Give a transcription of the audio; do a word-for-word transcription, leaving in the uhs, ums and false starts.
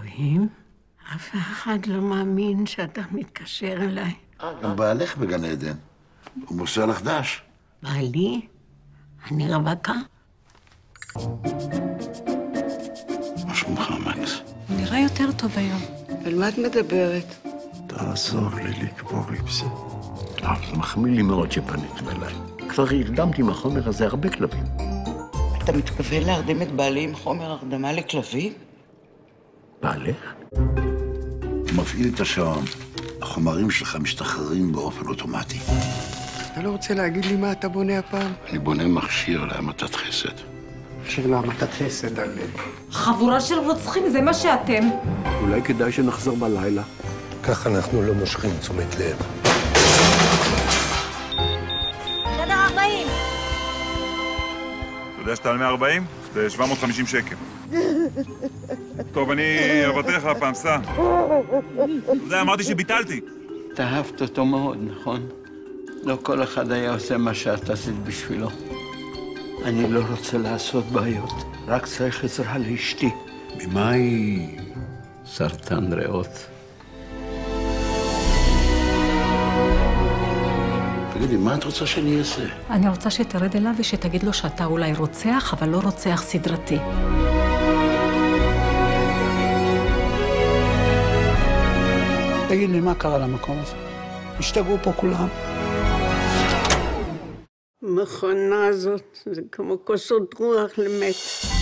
אלוהים, אף אחד לא מאמין שאתה מתקשר אליי. גם בעלך בגן עדן. הוא מוסר לך דש. בעלי? אני רווקה? מה שלומך, מקס? נראה יותר טוב היום. על מה את מדברת? תעזור לי לקבור איפסי. אה, זה מחמיא לי מאוד שפניתם אליי. כבר הרדמתי מהחומר הזה הרבה כלבים. אתה מתכוון להרדים את בעלי עם חומר הרדמה לכלבים? בעלך? הוא מפעיל את השעון. החומרים שלך משתחררים באופן אוטומטי. אתה לא רוצה להגיד לי מה אתה בונה הפעם? אני בונה מכשיר להמתת חסד. מכשיר להמתת חסד, על... חבורה של רוצחים, זה מה שאתם. אולי כדאי שנחזור בלילה. כך אנחנו לא מושכים תשומת לב. חדר ארבעים. אתה יודע שאתה על מאה וארבעים? זה שבע מאות וחמישים שקל. טוב, אני אבטח הפעם, סע. אתה יודע, אמרתי שביטלתי. אתה אהבת אותו מאוד, נכון? לא כל אחד היה עושה מה שאת עשית בשבילו. אני לא רוצה לעשות בעיות, רק צריך עזרה לאשתי. ממה היא? סרטן ריאות. תגידי, מה את רוצה שאני אעשה? אני רוצה שתרד אליו ושתגיד לו שאתה אולי רוצח, אבל לא רוצח סדרתי. תגיד לי, מה קרה למקום הזה? השתגעו פה כולם. המכונה הזאת זה כמו כוסות רוח למת.